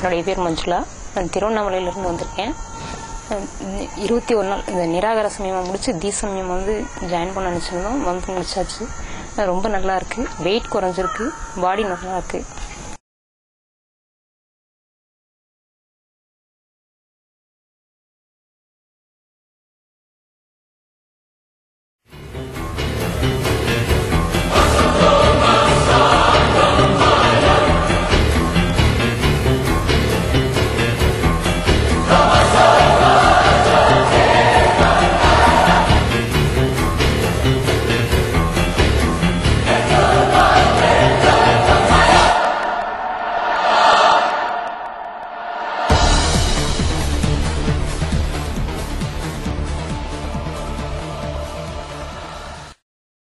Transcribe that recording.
என்னுடைய பேர் மஞ்சுளா. நான் திருவண்ணாமலையிலேருந்து வந்திருக்கேன். 21 நாள் இந்த நிராகார சமயம் முடிச்சு தீசமயம் ஜாயின் பண்ண நினச்சிருந்தோம். முடிச்சாச்சு. ரொம்ப நல்லா இருக்கு. வெயிட் குறைஞ்சிருக்கு. பாடி நல்லா இருக்கு.